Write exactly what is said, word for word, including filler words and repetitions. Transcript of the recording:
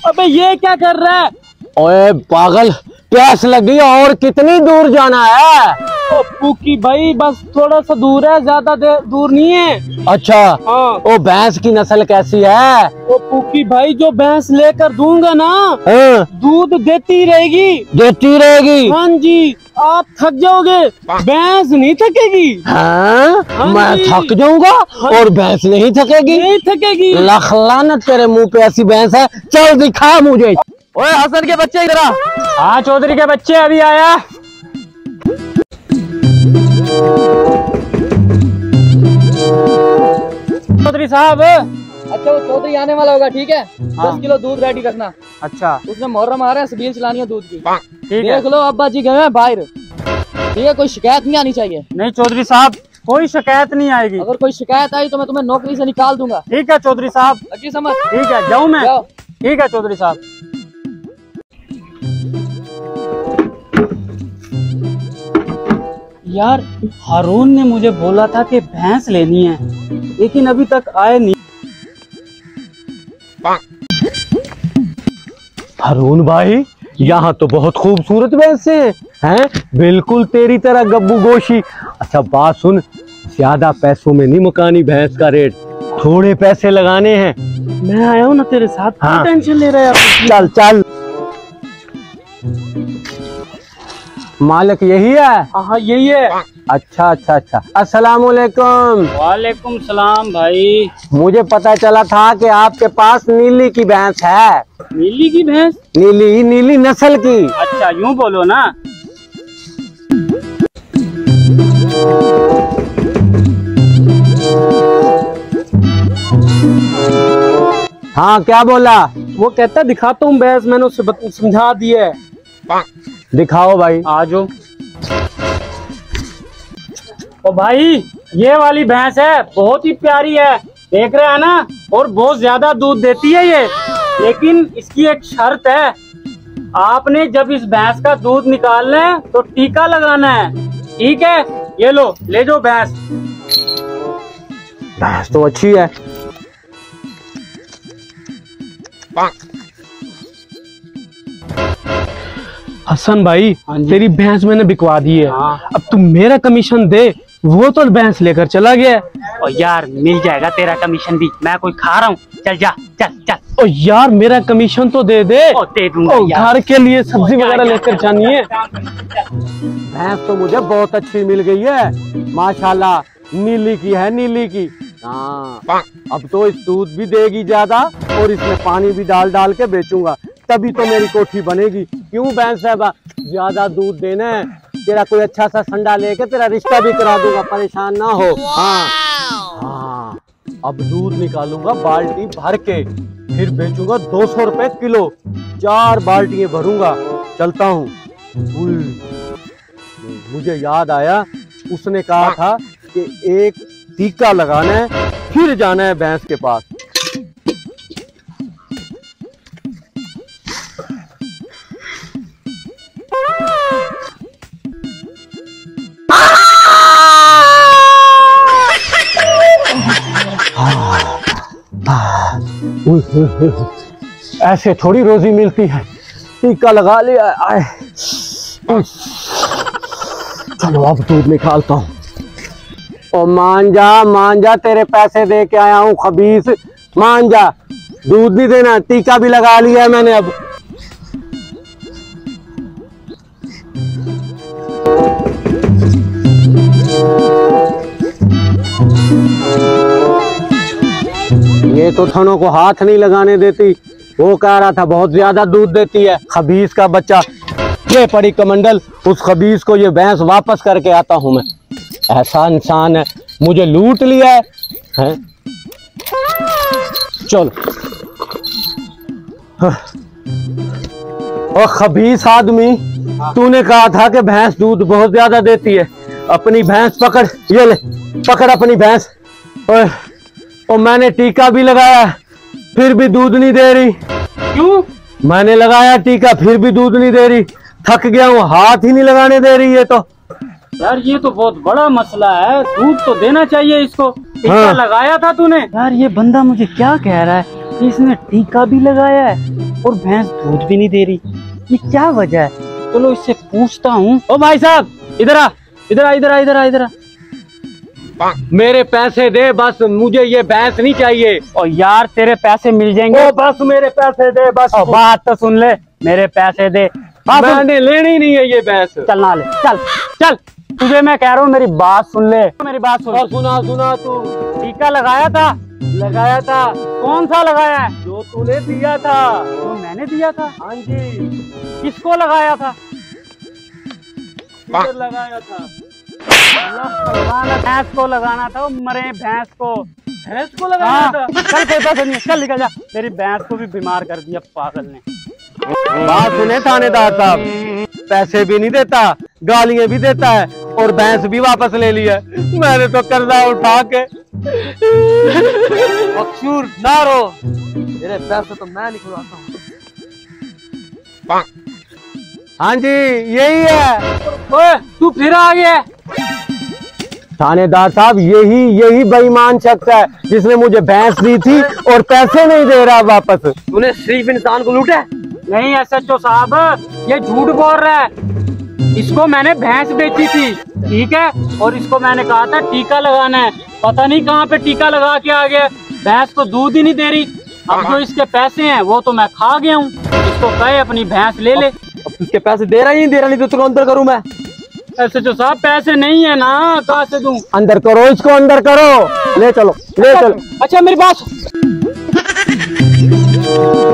अबे ये क्या कर रहा है? ओए पागल, प्यास लगी और कितनी दूर जाना है? ओ पुकी भाई बस थोड़ा सा दूर है, ज्यादा दूर नहीं है। अच्छा हाँ। ओ भैंस की नस्ल कैसी है? ओ पुकी भाई जो भैंस लेकर दूंगा ना, हाँ। दूध देती रहेगी। देती रहेगी? हाँ जी। आप थक जाओगे, भैंस नहीं थकेगी। हाँ? हाँ मैं जी। थक जाऊंगा हाँ। और भैंस नहीं थकेगी? नहीं थकेगी। लख लानत तेरे मुंह पे ऐसी भैंस है, चल दिखा मुझे। ओए हसन के बच्चे इधर आ। हाँ चौधरी के बच्चे अभी आया। चौधरी साहब। अच्छा वो चौधरी आने वाला होगा, ठीक है। हाँ। दस किलो दूध रेडी रखना। अच्छा उसने मोहर्रम आ रहा है, सबील चलानी है दूध की। ठीक है। देख लो अब्बा जी गए हैं बाहर, ठीक है। कोई शिकायत नहीं आनी चाहिए। नहीं चौधरी साहब कोई शिकायत नहीं आएगी। अगर कोई शिकायत आई तो मैं तुम्हें नौकरी से निकाल दूंगा। ठीक है चौधरी साहब। अच्छी समझ। ठीक है जाऊँ मैं? जाओ। ठीक है चौधरी साहब। यार हारून ने मुझे बोला था कि भैंस लेनी है, लेकिन अभी तक आए नहीं। हारून भाई यहाँ तो बहुत खूबसूरत भैंस हैं, हैं? बिल्कुल तेरी तरह गब्बू गोशी। अच्छा बात सुन, ज्यादा पैसों में नहीं मुकानी भैंस का रेट, थोड़े पैसे लगाने हैं। मैं आया हूँ ना तेरे साथ। हाँ। टेंशन ले रहा है? चल चल। मालिक यही है? हाँ यही है। अच्छा अच्छा अच्छा। अस्सलाम वालेकुम। वालेकुम सलाम भाई। मुझे पता चला था कि आपके पास नीली की भैंस है। नीली की भैंस? नीली नीली नस्ल की। अच्छा यूं बोलो ना। हाँ क्या बोला? वो कहता दिखाता हूँ भैंस, मैंने उससे बत- समझा दिया है। दिखाओ भाई। आजो। ओ भाई ये वाली भैंस है, बहुत ही प्यारी है, देख रहे हैं ना, और बहुत ज्यादा दूध देती है ये। लेकिन इसकी एक शर्त है, आपने जब इस भैंस का दूध निकालना है तो टीका लगाना है, ठीक है? ये लो ले जाओ भैंस। भैंस तो अच्छी है। हसन भाई तेरी भैंस मैंने बिकवा दी है। हाँ। अब तू मेरा कमीशन दे, वो तो भैंस लेकर चला गया। और यार मिल जाएगा तेरा कमीशन भी, मैं कोई खा रहा हूँ। चल जा चल चल। ओ यार मेरा कमीशन तो दे दे। ओ दे दूंगा यार। घर के लिए सब्जी वगैरह लेकर जानी है। भैंस तो मुझे बहुत अच्छी मिल गई है माशाल्लाह, नीली की है, नीली की। हाँ अब तो इस दूध भी देगी ज्यादा और इसमें पानी भी डाल डाल के बेचूंगा, तभी तो मेरी कोठी बनेगी। क्यों भैंस साहबा, ज्यादा दूध देना है, तेरा कोई अच्छा सा संडा लेके तेरा रिश्ता भी करा दूंगा, परेशान ना हो। हाँ हाँ अब दूध निकालूंगा बाल्टी भर के, फिर बेचूंगा दो सौ रुपए किलो, चार बाल्टियां भरूंगा। चलता हूँ। मुझे याद आया, उसने कहा था कि एक टीका लगाना है, फिर जाना है भैंस के पास। ऐसे थोड़ी रोजी मिलती है, टीका लगा लिया। आए चलो अब दूध निकालता हूँ। ओ मान जा मान जा, तेरे पैसे दे के आया हूँ खबीस, मान जा। दूध नहीं देना, टीका भी लगा लिया है मैंने। अब ये तो थनों को हाथ नहीं लगाने देती, वो कह रहा था बहुत ज्यादा दूध देती है, खबीस का बच्चा। ये पड़ी कमंडल, उस खबीस को ये भैंस वापस करके आता हूं मैं। ऐसा इंसान है, मुझे लूट लिया है, है? चलो। और खबीस आदमी, तूने कहा था कि भैंस दूध बहुत ज्यादा देती है, अपनी भैंस पकड़, ये ले पकड़ अपनी भैंस। और, और मैंने टीका भी लगाया, फिर भी दूध नहीं दे रही। क्यों? मैंने लगाया टीका, फिर भी दूध नहीं दे रही। थक गया हूँ, हाथ ही नहीं लगाने दे रही है। तो यार ये तो बहुत बड़ा मसला है, दूध तो देना चाहिए इसको। टीका हाँ। लगाया था तूने? यार ये बंदा मुझे क्या कह रहा है कि इसने टीका भी लगाया है, और भैंस दूध भी नहीं दे रही, ये क्या वजह है? चलो इससे पूछता हूँ। ओ भाई साहब, इधर आ, इधर आ, इधर आ, इधर आ, इधर आ। मेरे पैसे दे, बस मुझे ये भैंस नहीं चाहिए। और यार तेरे पैसे मिल जाएंगे। ओ बस मेरे पैसे दे, बस। ओ बात तो सुन ले, मेरे पैसे दे। मैंने लेनी नहीं है ये भैंस। चल ना ले, चल चल, तुझे मैं कह रहा हूँ मेरी बात सुन ले, मेरी बात सुन। और सुना सुना तू टीका लगाया था? लगाया था। कौन सा लगाया है? जो तूने दिया था। तो मैंने दिया था। हाँ जी। किसको लगाया था? किधर लगाया था? भैंस को लगाना था, मरे भैंस को। भैंस को लगाया था? चल कोई पैसा नहीं, चल निकल जा। मेरी भैंस को भी बीमार कर दिया पागल ने। बात सुने थानेदार साहब, पैसे भी नहीं देता, गालियां भी देता है और भैंस भी वापस ले लिया। मैंने तो कर्जा उठा के। मकसूर ना रो, तेरे पैसे तो मैं निकलवाता हूँ। हाँ जी यही है। ओए तू फिर आ गया? थानेदार साहब यही यही बेईमान शख्स है जिसने मुझे भैंस दी थी और पैसे नहीं दे रहा वापस। तूने सिर्फ इंसान को लूटा? नहीं एस एच ओ साहब, ये झूठ बोल रहा है। इसको मैंने भैंस बेची थी, ठीक है, और इसको मैंने कहा था टीका लगाना है। पता नहीं कहाँ पे टीका लगा के आ गया, भैंस तो दूध ही नहीं दे रही। अब जो इसके पैसे हैं वो तो मैं खा गया हूँ। इसको कहे अपनी भैंस ले ले। अब तुझके पैसे दे रहा ही नहीं दे रहा, नहीं तो तुझको अंदर करूँ मैं। एस एच ओ साहब पैसे नहीं है ना, कहाँ से दूं? अंदर करो इसको, अंदर करो। ले चलो ले चलो। अच्छा मेरी बात